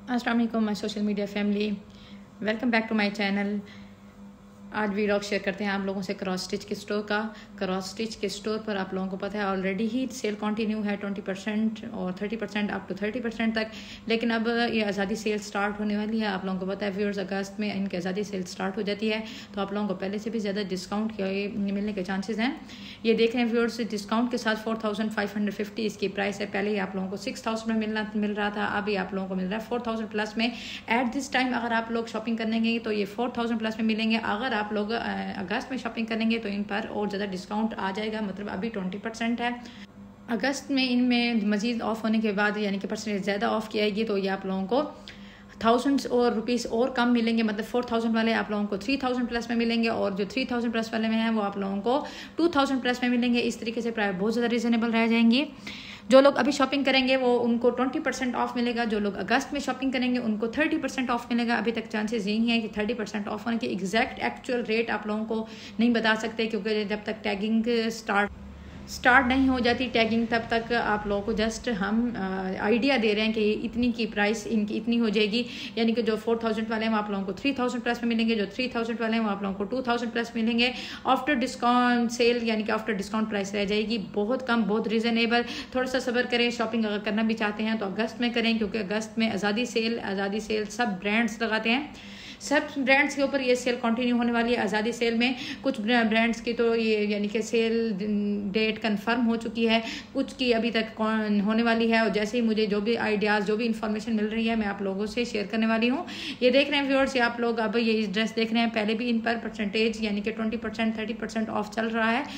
अस्सलाम वालेकुम my social media family, welcome back to my channel. आज वीडियो शेयर करते हैं आप लोगों से क्रॉस स्टिच के स्टोर का। क्रॉस स्टिच के स्टोर पर आप लोगों को पता है ऑलरेडी ही सेल कंटिन्यू है 20% और 30% अप टू 30% तक, लेकिन अब ये आज़ादी सेल स्टार्ट होने वाली है। आप लोगों को पता है व्यूअर्स अगस्त में इनकी आज़ादी सेल स्टार्ट हो जाती है, तो आप लोगों को पहले से भी ज़्यादा डिस्काउंट के मिलने के चांसेस हैं। ये देख रहे हैं व्यूअर्स, डिस्काउंट के साथ 4550 इसकी प्राइस है। पहले ही आप लोगों को 6000 में मिल रहा था, अभी आप लोगों को मिल रहा है 4000 प्लस में। एट दिस टाइम अगर आप लोग शॉपिंग करने गए तो ये 4000 प्लस में मिलेंगे। अगर आप लोग अगस्त में शॉपिंग करेंगे तो इन पर और ज़्यादा डिस्काउंट आ जाएगा, मतलब अभी 20% है। अगस्त में इनमें मजीद ऑफ होने के बाद यानी कि परसेंटेज ज़्यादा ऑफ की जाएगी, तो ये आप लोगों को थाउजेंड्स और रुपीज़ और कम मिलेंगे। मतलब 4000 वाले आप लोगों को 3000 प्लस में मिलेंगे और जो 3000 प्लस वाले में हैं वो आप लोगों को 2000 प्लस में मिलेंगे। इस तरीके से प्राइस बहुत ज़्यादा रीज़नेबल रह जाएंगी। जो लोग अभी शॉपिंग करेंगे वो उनको 20% ऑफ मिलेगा। जो लोग अगस्त में शॉपिंग करेंगे उनको 30% ऑफ मिलेगा। अभी तक चांसेस यही हैं कि 30% ऑफ होने के एग्जैक्ट एक्चुअल रेट आप लोगों को नहीं बता सकते, क्योंकि जब तक टैगिंग स्टार्ट नहीं हो जाती टैगिंग, तब तक आप लोगों को जस्ट हम आइडिया दे रहे हैं कि इतनी की प्राइस इनकी इतनी हो जाएगी। यानी कि जो 4000 वाले हैं वो आप लोगों को 3000 प्लस में मिलेंगे, जो 3000 वाले हैं वो आप लोगों को 2000 प्लस मिलेंगे। आफ्टर डिस्काउंट सेल यानी कि आफ्टर डिस्काउंट प्राइस रह जाएगी बहुत कम, बहुत रीजनेबल। थोड़ा सा सब्र करें। शॉपिंग अगर करना भी चाहते हैं तो अगस्त में करें, क्योंकि अगस्त में आज़ादी सेल सब ब्रांड्स लगाते हैं। सब ब्रांड्स के ऊपर ये सेल कंटिन्यू होने वाली है। आज़ादी सेल में कुछ ब्रांड्स की तो ये यानी कि सेल डेट कंफर्म हो चुकी है, कुछ की अभी तक होने वाली है। और जैसे ही मुझे जो भी आइडियाज़ जो भी इंफॉर्मेशन मिल रही है मैं आप लोगों से शेयर करने वाली हूँ। ये देख रहे हैं व्यूअर्स, ये आप लोग अब ये ड्रेस देख रहे हैं, पहले भी इन पर परसेंटेज यानी कि 20% 30% ऑफ चल रहा है।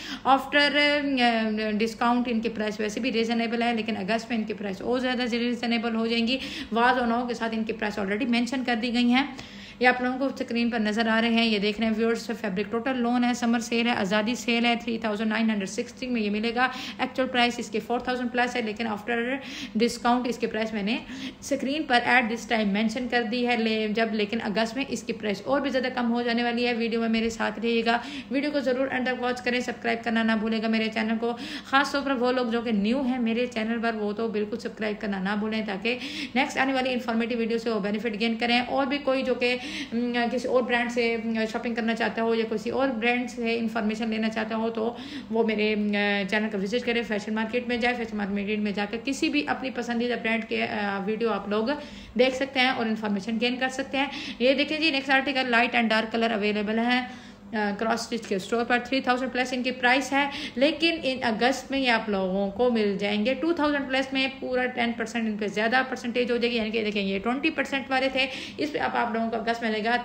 आफ्टर डिस्काउंट इनकी प्राइस वैसे भी रीजनेबल है, लेकिन अगस्त में इनकी प्राइस और ज़्यादा रीजनेबल हो जाएंगी। वाज और नो के साथ इनकी प्राइस ऑलरेडी मेंशन कर दी गई हैं। ये आप लोगों को स्क्रीन पर नजर आ रहे हैं। ये देख रहे हैं व्यूअर्स, फैब्रिक टोटल लोन है, समर सेल है, आज़ादी सेल है। 3960 में ये मिलेगा। एक्चुअल प्राइस इसके 4000 प्लस है, लेकिन आफ्टर डिस्काउंट इसकी प्राइस मैंने स्क्रीन पर एट दिस टाइम मेंशन कर दी है। लेकिन अगस्त में इसकी प्राइस और भी ज़्यादा कम हो जाने वाली है। वीडियो में मेरे साथ रहिएगा, वीडियो को ज़रूर एंड तक वॉच करें। सब्सक्राइब करना ना भूलेगा मेरे चैनल को। खासतौर पर वो लोग जो कि न्यू हैं मेरे चैनल पर, वो तो बिल्कुल सब्सक्राइब करना ना भूलें, ताकि नेक्स्ट आने वाली इन्फॉर्मेटिव वीडियो से वो बेनिफिट गेन करें। और भी कोई जो कि किसी और ब्रांड से शॉपिंग करना चाहता हो या किसी और ब्रांड से इंफॉर्मेशन लेना चाहता हो तो वो मेरे चैनल का विजिट करें। फैशन मार्केट में जाए, फैशन मार्केट में जाकर किसी भी अपनी पसंदीदा ब्रांड के वीडियो आप लोग देख सकते हैं और इन्फॉर्मेशन गेन कर सकते हैं। ये देखिए जी, next article light and dark colour available है क्रॉस स्टिच के स्टोर पर। 3000 प्लस इनकी प्राइस है, लेकिन इन अगस्त में ये आप लोगों को मिल जाएंगे 2000 प्लस में। पूरा 10% इन पे ज़्यादा परसेंटेज हो जाएगी। यानी कि देखें ये 20% वाले थे, इस पे अब आप लोगों को अगस्त में लगेगा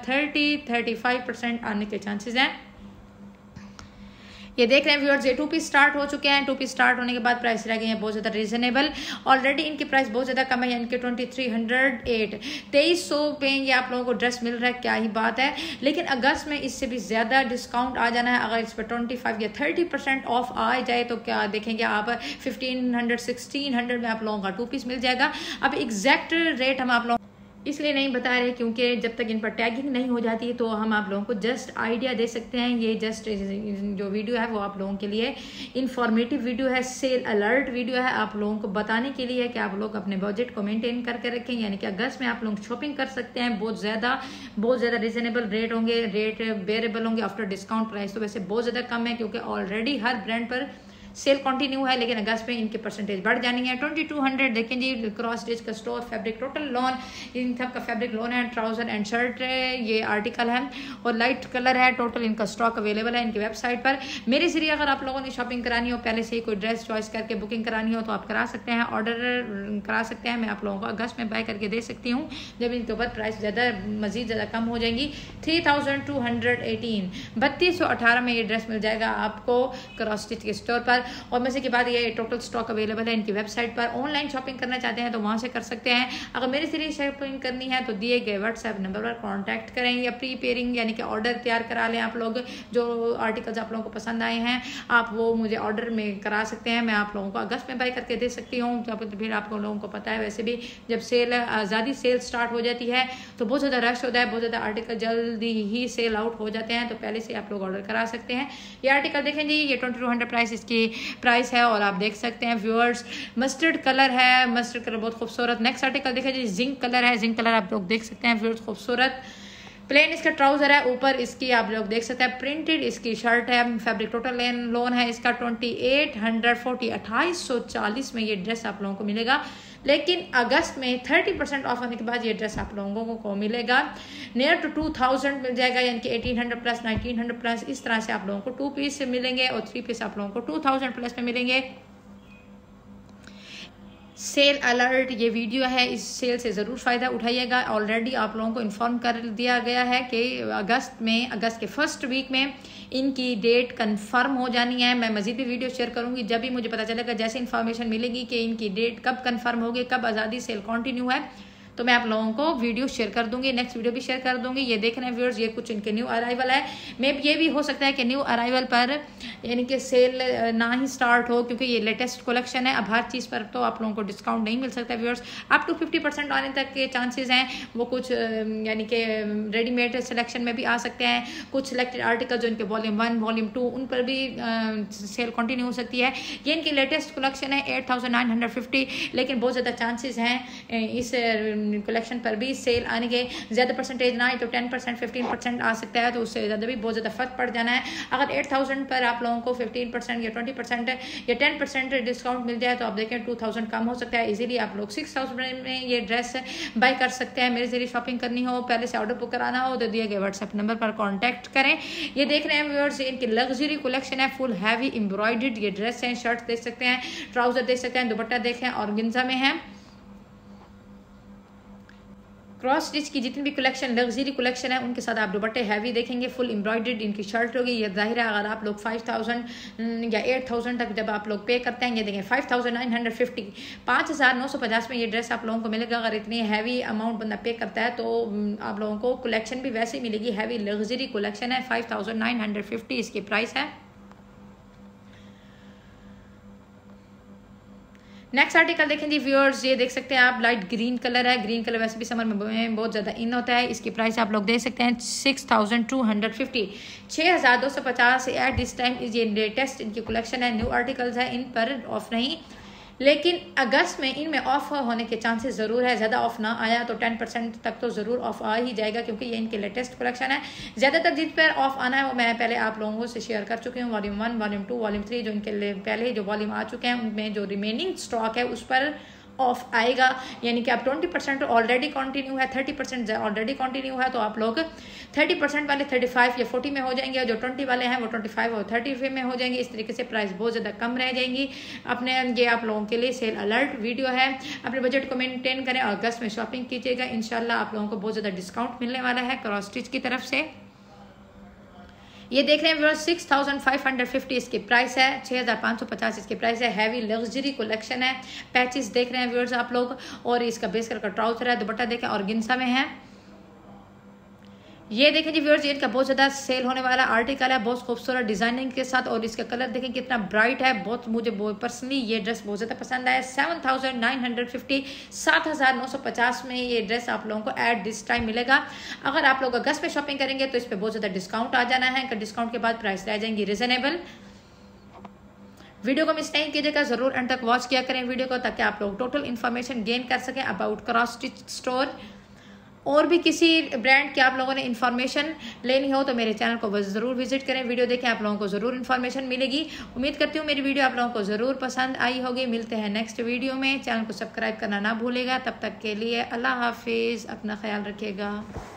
35% आने के चांसेस हैं। ये देख रहे हैं व्यूअर्स, ये 2 पीस स्टार्ट हो चुके हैं। 2 पीस स्टार्ट होने के बाद प्राइस रह गई है बहुत ज़्यादा रीजनेबल। ऑलरेडी इनकी प्राइस बहुत ज़्यादा कम है, यानी कि 2308 2300 पे ये आप लोगों को ड्रेस मिल रहा है। क्या ही बात है। लेकिन अगस्त में इससे भी ज़्यादा डिस्काउंट आ जाना है। अगर इस पर 25 या 30% ऑफ आ जाए तो क्या देखेंगे आप 1500 1600 में आप लोगों का 2 पीस मिल जाएगा। अब एग्जैक्ट रेट हम आप लोगों इसलिए नहीं बता रहे क्योंकि जब तक इन पर टैगिंग नहीं हो जाती तो हम आप लोगों को जस्ट आइडिया दे सकते हैं। ये जस्ट जो वीडियो है वो आप लोगों के लिए इंफॉर्मेटिव वीडियो है, सेल अलर्ट वीडियो है, आप लोगों को बताने के लिए कि आप लोग अपने बजट को मेंटेन करके रखें। यानी कि अगस्त में आप लोग शॉपिंग कर सकते हैं। बहुत ज़्यादा रीजनेबल रेट होंगे, रेट बेरेबल होंगे। आफ्टर डिस्काउंट प्राइस तो वैसे बहुत ज़्यादा कम है, क्योंकि ऑलरेडी हर ब्रांड पर सेल कंटिन्यू है, लेकिन अगस्त में इनके परसेंटेज बढ़ जानी है। 2200 देखें जी, क्रॉस स्टिच का स्टोर, फैब्रिक टोटल लॉन, इन सब का फैब्रिक लॉन है। ट्राउजर एंड शर्ट ये आर्टिकल है और लाइट कलर है। टोटल इनका स्टॉक अवेलेबल है इनकी वेबसाइट पर। मेरे जरिए अगर आप लोगों ने शॉपिंग करानी हो, पहले से ही कोई ड्रेस चॉइस करके बुकिंग करानी हो तो आप करा सकते हैं, ऑर्डर करा सकते हैं। मैं आप लोगों को अगस्त में बाय करके दे सकती हूँ जब इनके ऊपर प्राइस मजीद ज़्यादा कम हो जाएंगी। 3218 3218 में ये ड्रेस मिल जाएगा आपको क्रॉस स्टिच के स्टोर पर। और मजे की बात ये टोटल स्टॉक अवेलेबल है इनकी वेबसाइट पर। ऑनलाइन शॉपिंग करना चाहते हैं तो वहाँ से कर सकते हैं। अगर मेरे से शॉपिंग करनी है तो दिए गए व्हाट्सएप नंबर पर कॉन्टैक्ट करें या प्री पेयरिंग यानी कि ऑर्डर तैयार करा लें। आप लोग जो आर्टिकल्स आप लोगों को पसंद आए हैं आप वो मुझे ऑर्डर में करा सकते हैं। मैं आप लोगों को अगस्त में बाय करके दे सकती हूँ। फिर आप लोगों को पता है वैसे भी जब सेल आज़ादी सेल स्टार्ट हो जाती है तो बहुत ज़्यादा रश होता है, बहुत ज़्यादा आर्टिकल जल्दी ही सेल आउट हो जाते हैं, तो पहले से आप लोग ऑर्डर करा सकते हैं। ये आर्टिकल देखें जी, ये 2200 प्राइस इसकी प्राइस है। और आप देख सकते हैं व्यूअर्स मस्टर्ड कलर है, मस्टर्ड कलर बहुत खूबसूरत। नेक्स्ट आर्टिकल देखिए जी, जिंक कलर है, जिंक कलर आप लोग देख सकते हैं व्यूअर्स खूबसूरत। प्लेन इसका ट्राउजर है, ऊपर इसकी आप लोग देख सकते हैं प्रिंटेड इसकी शर्ट है। फैब्रिक टोटल लोन है इसका 2840 2840 में ये ड्रेस आप लोगों को मिलेगा। लेकिन अगस्त में 30% ऑफ होने के बाद ये ड्रेस आप लोगों को मिलेगा नियर टू 2000 मिल जाएगा, यानी कि 1800 प्लस 1900 प्लस इस तरह से आप लोगों को 2 पीस मिलेंगे और 3 पीस आप लोगों को 2000 प्लस में मिलेंगे। सेल अलर्ट ये वीडियो है, इस सेल से ज़रूर फ़ायदा उठाइएगा। ऑलरेडी आप लोगों को इन्फॉर्म कर दिया गया है कि अगस्त के फर्स्ट वीक में इनकी डेट कंफर्म हो जानी है। मैं मज़ीद भी वीडियो शेयर करूंगी जब भी मुझे पता चलेगा, जैसे इन्फॉर्मेशन मिलेगी कि इनकी डेट कब कंफर्म होगी, कब आज़ादी सेल कंटिन्यू है, तो मैं आप लोगों को वीडियो शेयर कर दूंगी, नेक्स्ट वीडियो भी शेयर कर दूंगी। ये देख रहे हैं व्यूअर्स, ये कुछ इनके न्यू अराइवल है। मे ये भी हो सकता है कि न्यू अराइवल पर यानी कि सेल ना ही स्टार्ट हो, क्योंकि ये लेटेस्ट कलेक्शन है। अब हर चीज़ पर तो आप लोगों को डिस्काउंट नहीं मिल सकता व्यूअर्स। अप टू 50% आने तक के चांसेस हैं। वो कुछ यानी कि रेडीमेड सिलेक्शन में भी आ सकते हैं। कुछ सिलेक्टेड आर्टिकल जो इनके वॉल्यूम 1 वॉल्यूम 2 उन पर भी सेल कंटिन्यू हो सकती है। ये इनकी लेटेस्ट कलेक्शन है 8950, लेकिन बहुत ज़्यादा चांसेस हैं इस कलेक्शन पर भी सेल आने के। ज़्यादा परसेंटेज ना आए तो 10% 15% आ सकता है, तो उससे ज़्यादा भी बहुत ज़्यादा फर्क पड़ जाना है। अगर 8000 पर आप लोगों को 15% या 20% या 10% डिस्काउंट मिल जाए तो आप देखें 2000 कम हो सकता है। इजीली आप लोग 6000 में ये ड्रेस बाय कर सकते हैं। मेरे जरिए शॉपिंग करनी हो, पहले से ऑर्डर बुक कराना हो तो दिए गए व्हाट्सएप नंबर पर कॉन्टैक्ट करें। ये देख रहे हैं व्यूअर्स, इनकी लग्जरी कलेक्शन है, फुल हैवी एम्ब्रॉयडर्ड ये ड्रेस है। शर्ट देख सकते हैं, ट्राउजर देख सकते हैं, दुपट्टा देखें ऑर्गेन्जा में है। क्रॉस स्टिच की जितनी भी कलेक्शन लग्जरी कलेक्शन है उनके साथ आप दुपट्टे हैवी देखेंगे, फुल एम्ब्रॉयडर्ड इनकी शर्ट होगी। ये जाहिर है अगर आप लोग 5000 या 8000 तक जब आप लोग पे करते हैं, ये देखें 5950 5950 में ये ड्रेस आप लोगों को मिलेगा। अगर इतनी हैवी अमाउंट बंदा पे करता है तो आप लोगों को कलेक्शन भी वैसे ही मिलेगी। हैवी लग्जरी कलेक्शन है, 5950 इसकी प्राइस है। नेक्स्ट आर्टिकल देखें जी व्यूअर्स, ये देख सकते हैं आप लाइट ग्रीन कलर है। ग्रीन कलर वैसे भी समर में बहुत ज़्यादा इन होता है। इसकी प्राइस आप लोग देख सकते हैं 6250 6250 एट दिस टाइम। ये लेटेस्ट इनकी कलेक्शन है, न्यू आर्टिकल्स है, इन पर ऑफ नहीं, लेकिन अगस्त में इनमें ऑफ होने के चांसेस ज़रूर है। ज़्यादा ऑफ ना आया तो 10% तक तो ज़रूर ऑफ आ ही जाएगा, क्योंकि ये इनके लेटेस्ट कलेक्शन है। ज़्यादातर जिस पर ऑफ आना है वो मैं पहले आप लोगों से शेयर कर चुकी हूँ। वॉल्यूम 1 वॉल्यूम 2 वॉल्यूम 3 जो इनके पहले जो वॉल्यूम आ चुके हैं उनमें जो रिमेनिंग स्टॉक है उस पर ऑफ आएगा। यानी कि आप 20% ऑलरेडी कंटिन्यू है, 30% ऑलरेडी कंटिन्यू है, तो आप लोग 30% वाले 35 या 40 में हो जाएंगे, और जो 20 वाले हैं वो 25 और 30 में हो जाएंगे। इस तरीके से प्राइस बहुत ज़्यादा कम रह जाएंगी। अपने ये आप लोगों के लिए सेल अलर्ट वीडियो है। अपने बजट को मेंटेन करें और अगस्त में शॉपिंग कीजिएगा। इंशाल्लाह आप लोगों को बहुत ज़्यादा डिस्काउंट मिलने वाला है क्रॉस स्टिच की तरफ से। ये देख रहे हैं व्यूअर्स 6550 इसकी प्राइस है, 6550 इसकी प्राइस है। हैवी लग्जरी कलेक्शन है। पैचेस देख रहे हैं व्यूअर्स आप लोग, और इसका बेस कलर का ट्राउजर है, दुपट्टा देखें ऑर्गेन्जा में है। ये देखें जी व्यूअर्स, इनका बहुत ज़्यादा सेल होने वाला आर्टिकल है, बहुत खूबसूरत डिजाइनिंग के साथ, और इसका कलर देखें कितना ब्राइट है। बहुत मुझे पर्सनली ये ड्रेस बहुत ज़्यादा पसंद आया। 7950 7950 में ये ड्रेस आप लोगों को एट दिस टाइम मिलेगा। अगर आप लोग अगस्त में शॉपिंग करेंगे तो इस पर बहुत ज़्यादा डिस्काउंट आ जाना है। डिस्काउंट के बाद प्राइस रह जाएंगी रिजनेबल। वीडियो को मिस नहीं कीजिएगा, जरूर एंड तक वॉच किया करें वीडियो को, ताकि आप लोग टोटल इन्फॉर्मेशन गेन कर सकें अबाउट क्रॉस स्टिच स्टोर। और भी किसी ब्रांड की आप लोगों ने इन्फॉर्मेशन लेनी हो तो मेरे चैनल को बस ज़रूर विजिट करें, वीडियो देखें, आप लोगों को ज़रूर इन्फॉर्मेशन मिलेगी। उम्मीद करती हूँ मेरी वीडियो आप लोगों को ज़रूर पसंद आई होगी। मिलते हैं नेक्स्ट वीडियो में। चैनल को सब्सक्राइब करना ना भूलेगा। तब तक के लिए अल्लाह हाफिज़, अपना ख्याल रखिएगा।